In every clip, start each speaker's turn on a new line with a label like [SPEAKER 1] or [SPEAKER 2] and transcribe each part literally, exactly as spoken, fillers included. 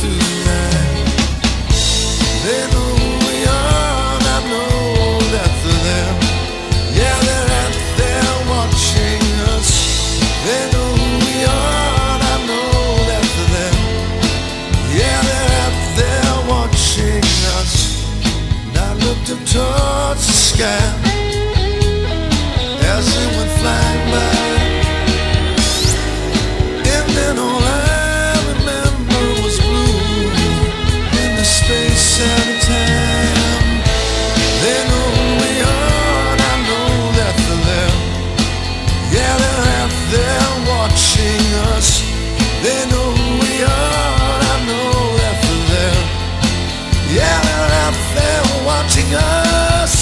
[SPEAKER 1] through the night. They know who we are, and I know that they're there. Yeah, they're out there watching us. They know who we are, and I know that they're there. Yeah, they're out there watching us. And I looked up towards the sky as it went flying by. And then all I remember was blue in the space out of time. They know who we are, and I know that they're there. Yeah, they're out there watching us. They know who we are, and I know that they're there. Yeah, they're out there watching us.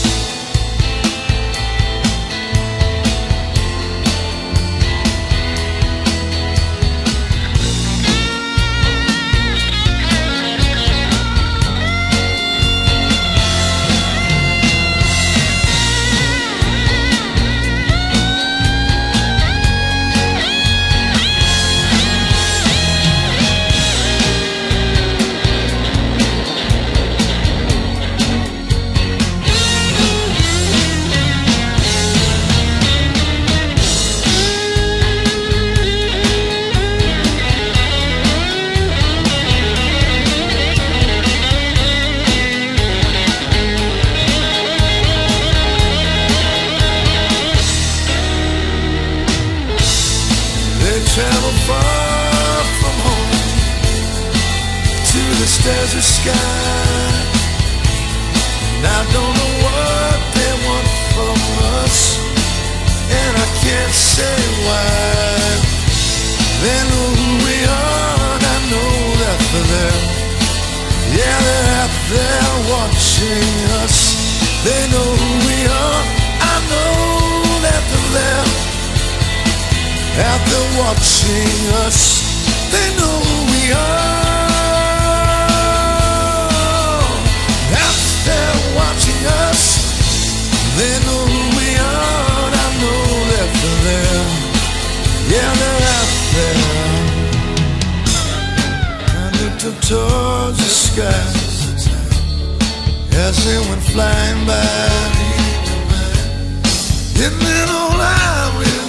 [SPEAKER 1] Travel far from home to this desert sky, and I don't know what they want from us, and I can't say why. They know who we are, and I know that they're there. Yeah, they're out there watching us. They know who we are, I know that they're there. Out there watching us, they know who we are. Out there watching us, they know who we are, and I know that they're there. Yeah, they're out there. I looked up towards the sky as they went flying by, and then all I realized